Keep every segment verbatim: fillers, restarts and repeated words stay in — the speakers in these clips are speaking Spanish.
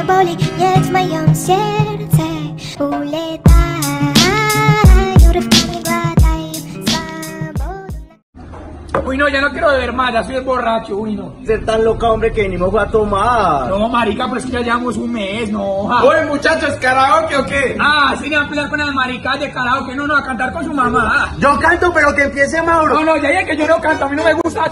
boli, jest w moim serce uletaj, rozkrywataj swobodne. Uy, no, ya no quiero beber más, ya soy el borracho, uy, no. Ser tan loca, hombre, que venimos a tomar. No, marica, pero es que ya llevamos un mes, no. Ja. Oye, muchachos, ¿karaoke o qué? Ah, sí, me van a pelear con las maricas de karaoke, no, no, a cantar con su mamá. Yo canto, pero que empiece Mauro. No, no, ya dije que yo no canto, a mí no me gusta.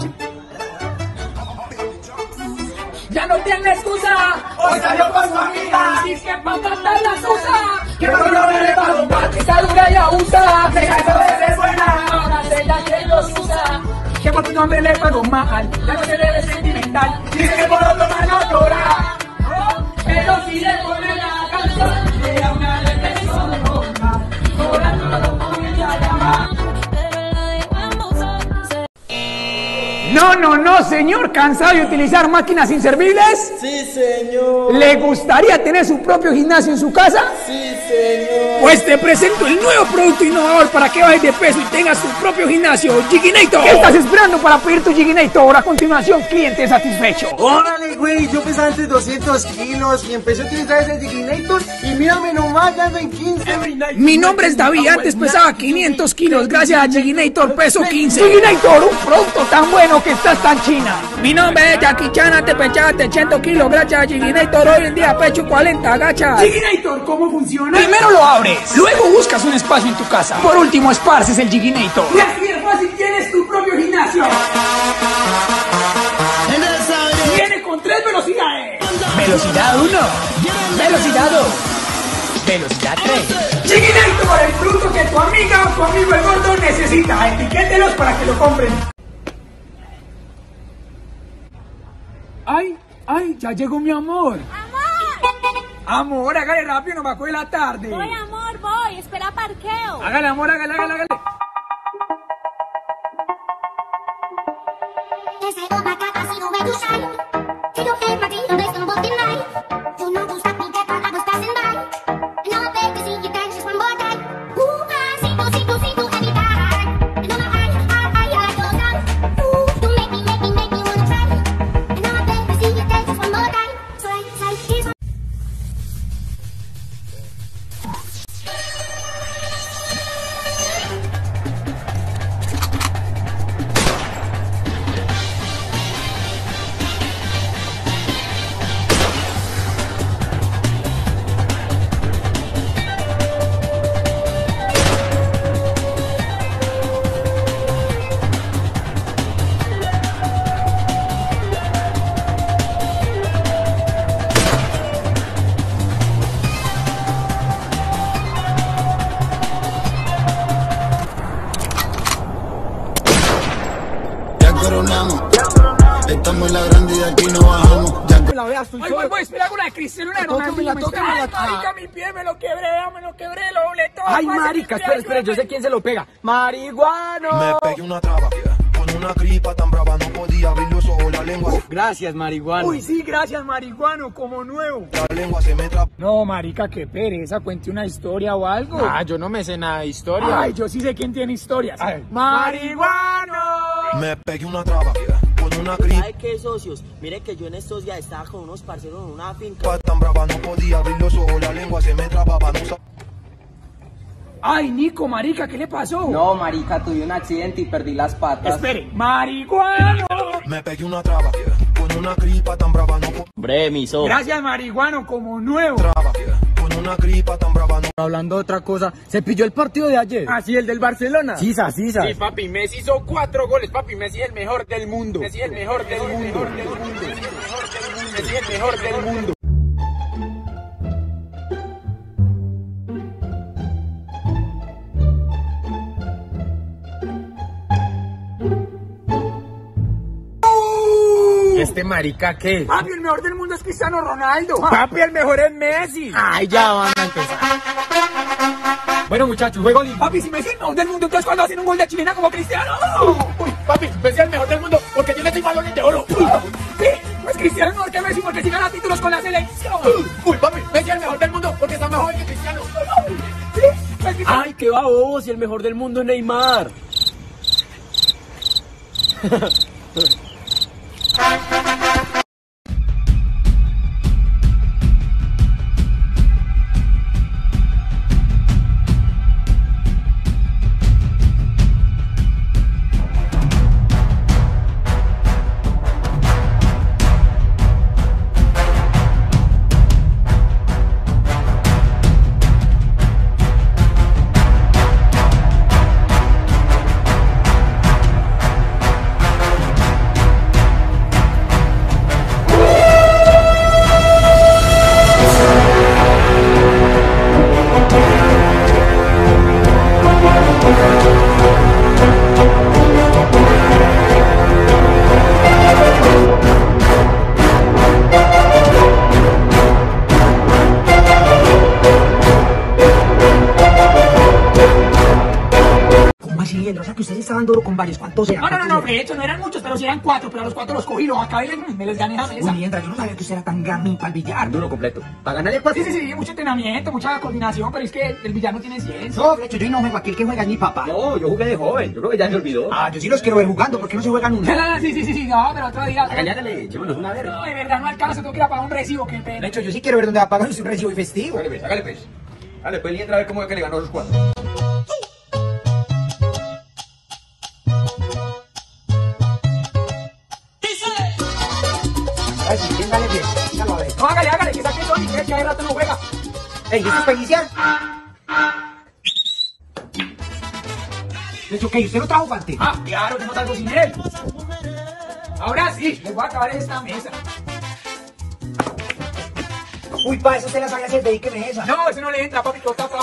Ya no tiene excusa, hoy salió con su amiga, dice que pa' matar la susa, que no lo le pago más, esa dura y abusa, deja eso de ser buena, ahora se la que los usa, que por tu nombre le pago mal, ya no se debe sentimental, dice que por otro mano llora, pero si le pone la canción, le da una depresión roja, llorando lo comienza a llamar. No, no, no, señor, ¿cansado de utilizar máquinas inservibles? Sí, señor. ¿Le gustaría tener su propio gimnasio en su casa? Sí, señor. Pues te presento el nuevo producto innovador para que bajes de peso y tengas tu propio gimnasio, Jiginator. ¿Qué estás esperando para pedir tu Jiginator? A continuación, cliente satisfecho. Órale, güey, yo pesaba antes doscientos kilos y empecé a utilizar ese Jiginator y mírame nomás, ya en quince. Mi nombre es David, antes pesaba quinientos kilos, gracias a Jiginator peso quince. Jiginator, un producto tan bueno que estás tan china. Mi nombre es Jackie Chan, antes pesaba ochenta kilos, gracias a Jiginator, hoy en día pecho cuarenta, gacha. Jiginator, ¿cómo funciona? Primero lo abres, luego buscas un espacio en tu casa, por último esparces el Jiginator. Y así es fácil, tienes tu propio gimnasio. Viene con tres velocidades. Velocidad uno, velocidad dos, velocidad tres. Jiginator, el producto que tu amiga o tu amigo el gordo necesita. Etiquételos para que lo compren. Ay, ay, ya llegó mi amor. ¡Amor! Amor, hágale rápido, no va a coger la tarde. Voy, amor, voy. Espera parqueo. Hágale, amor, hágale, hágale, hágale. Estamos en la grande y aquí no bajamos. Ya La veas, voy, voy, voy, espera con la de Cristiano Ronaldo. Tócamela, tócamela. Ay, marica, mi pie me lo quebré, me lo quebré, lo doblé todo. Ay, marica, espera, espera, yo sé quién se lo pega. ¡Marihuano! me pegué una traba con una gripa tan brava, no podía abrir los ojos, la lengua. Gracias, marihuano. Uy, sí, gracias, marihuano, como nuevo. La lengua se me traba. No, marica, qué pereza, cuente una historia o algo. Ah, yo no me sé nada de historia. Ay, yo sí sé quién tiene historias. Ay. ¡Marihuano! Me pegué una traba con una gripa ¿Sabe qué, socios? Mire que yo en estos días estaba con unos parceros en una finca. tan brava, no podía abrir los ojos, la lengua se me trababa, no sabía. Ay, Nico, marica, ¿qué le pasó? No, marica, tuve un accidente y perdí las patas. Espere, marihuano. Me pegué una traba con una gripa tan brava, no podía. Hombre, miso. Gracias, marihuano, como nuevo. Traba con una gripa tan brava, no. Hablando de otra cosa, ¿se pilló el partido de ayer? Ah, sí, el del Barcelona. Sisa, sisa. Sí, papi, Messi hizo cuatro goles, papi, Messi es el mejor del mundo. Messi es el mejor del mundo. Messi es el mejor del mundo. ¿Este marica qué? Papi, el mejor del mundo es Cristiano Ronaldo. Papi, el mejor es Messi. Ay, ya van a empezar. Bueno, muchachos, juego limpio. Papi, si Messi es el mejor del mundo, entonces cuando hacen un gol de chilena como Cristiano. Uy, papi, Messi es el mejor del mundo porque tiene seis balones de oro. Sí, pues Cristiano es mejor que Messi porque si gana títulos con la selección. Uy, papi, Messi es el mejor del mundo porque está mejor que Cristiano. Sí, pues Cristiano. Ay, qué baboso, si el mejor del mundo es Neymar. daban duro con varios. ¿Cuántos eran? No, no, no, no, de hecho no eran muchos, pero sí eran cuatro, pero a los cuatro los cogí, los acabé y me les gané esa mesa. Uy, mientras, yo no sabía que usted era tan gamín para el billar. Duro completo. ¿Para ganarle el partido? Sí, sí, sí, mucho entrenamiento, mucha coordinación, pero es que el billar no tiene ciencia. No, de hecho, yo no juego aquí, el que juega es mi papá. No, yo jugué de joven. Yo creo que ya se olvidó. Ah, yo sí los quiero ver jugando, porque no se juegan una. Sí, sí, sí, sí, no, pero otro día. Hágale, echémonos una vez. No, de verdad no alcanza, tengo que ir a pagar un recibo, qué De pena. hecho, yo sí quiero ver dónde va a pagar un recibo y festivo. Hágale pues, hágale pues. Hágale pues, y entra a ver cómo es que le ganó a esos cuatro. Ay, sí, ¿quién dale bien? Dígalo a ver. No, hágale, hágale, que saque Tony, que hace rato no juega. Ey, ¿esto es para iniciar? De hecho, ¿qué? ¿Usted no trajo guante? Ah, claro, yo no salgo sin él. Ahora sí, les voy a acabar esta mesa. Uy, pa, eso usted la sabe hacer, de que me esa. No, ese no le entra, papi, todo tapado.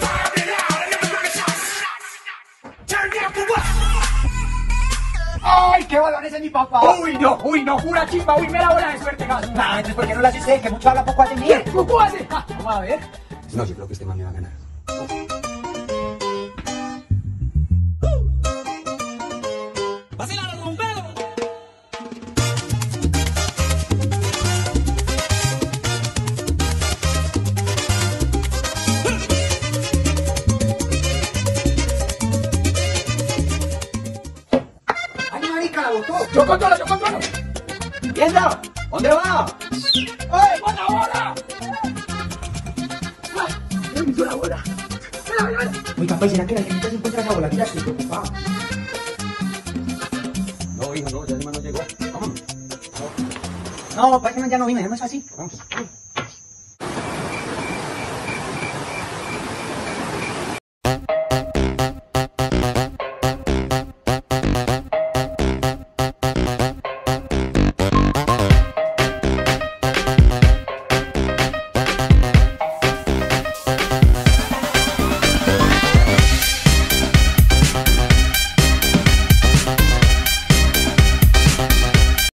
¡Ay, qué balones es mi papá! ¡Uy, no! ¡Uy, no! ¡Pura chimba! ¡Uy, mera bola de suerte, gato! Nah, entonces, ¿por qué no la hace usted? Que mucho habla, poco hace ¿Qué? mía. ¿Cómo hace? Ah, vamos a ver. No, yo creo que este man me va a ganar. Ay, marica, la botó. ¡Yo controlo, yo controlo! ¡Tienda! ¿Dónde va? ¡Ay, bola, bola! ¡Ay, me hizo la bola! ¡Mira, mira, mira! Uy, papá, ¿y será que la gente se encuentra esa bola? Mira, estoy preocupado. No, hijo, no, ya ese man no llegó. Vámonos. No, papá, que ya no vine, no es así. Vamos.